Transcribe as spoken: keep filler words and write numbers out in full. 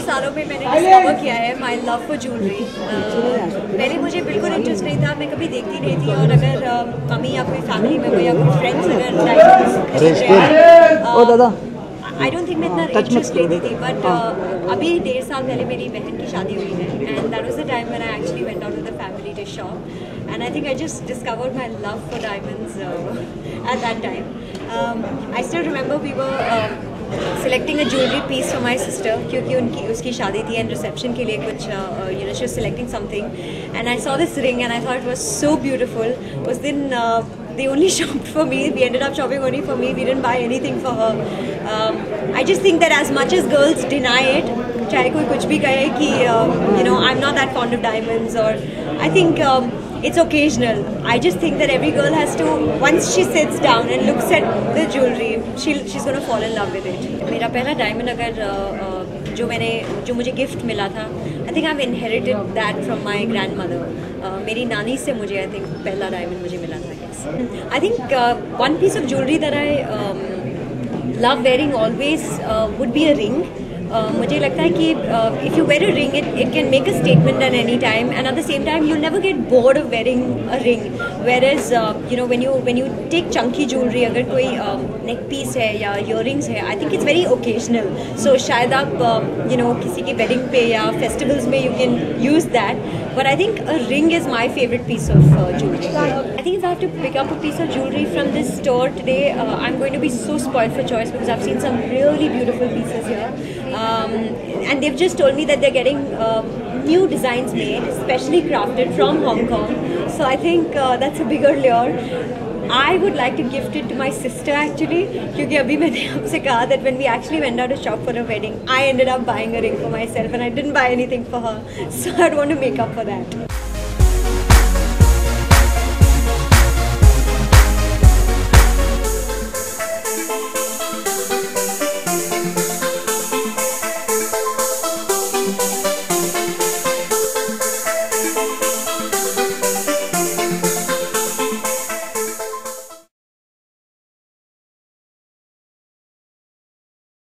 सालों में मैंने डिस्कवर किया है माई लव फॉर ज्वेलरी। पहले मुझे बिल्कुल इंटरेस्ट नहीं था, मैं कभी देखती नहीं थी, और अगर uh, मम्मी या कोई फैमिली मेम्बर या कोई फ्रेंड्स अगर डायमंड्स आई डोंट थिंक मैं इतना इंटरेस्ट लेती थी, बट uh, अभी डेढ़ साल पहले मेरी बहन की शादी हुई है, and that was the time when I actually went out with the family to shop, and I think I just discovered my love for diamonds at that time. I still remember we were selecting a jewelry piece for my sister, क्योंकि उनकी उसकी शादी थी and reception के लिए कुछ you know she was selecting something, and I saw this ring and I thought it was so beautiful. उस दिन they only shopped for me, we ended up shopping only for me, we didn't buy anything for her. um, I just think that as much as girls deny it, चाहे कोई कुछ भी कहे कि uh, you know I'm not that fond of diamonds, or I think um, it's occasional. I just think that every girl has to, once she sits down and looks at the jewelry, she she's going to fall in love with it. मेरा पहला diamond अगर uh, uh, जो मैंने जो मुझे gift मिला था, I think I've inherited that from my grandmother. uh, मेरी नानी से मुझे I think पहला diamond मुझे मिला था। yes. I think uh, one piece of jewelry that I um, love wearing always uh, would be a ring. Uh, मुझे लगता है कि if you wear a ring it it can make a statement at any time, and at the same time you never get bored of wearing a ring, where is you know when you when you take chunky jewellery, अगर कोई neck uh, piece है या earrings है, I think it's very occasional, so शायद आप you know किसी की wedding पे या फेस्टिवल्स में you can use that, but I think a ring is my favorite piece of uh, jewelry. I think if I have to pick up a piece of jewelry from this store today, uh, I'm going to be so spoiled for choice because I've seen some really beautiful pieces here, um, and they've just told me that they're getting uh, new designs made, specially crafted from Hong Kong. So I think uh, that's a bigger lure. I would like to gift it to my sister actually, क्योंकि अभी मैंने आपसे कहा that when we actually went out to shop for a wedding, I ended up buying a ring for myself and I didn't buy anything for her, so I'd want to make up for that.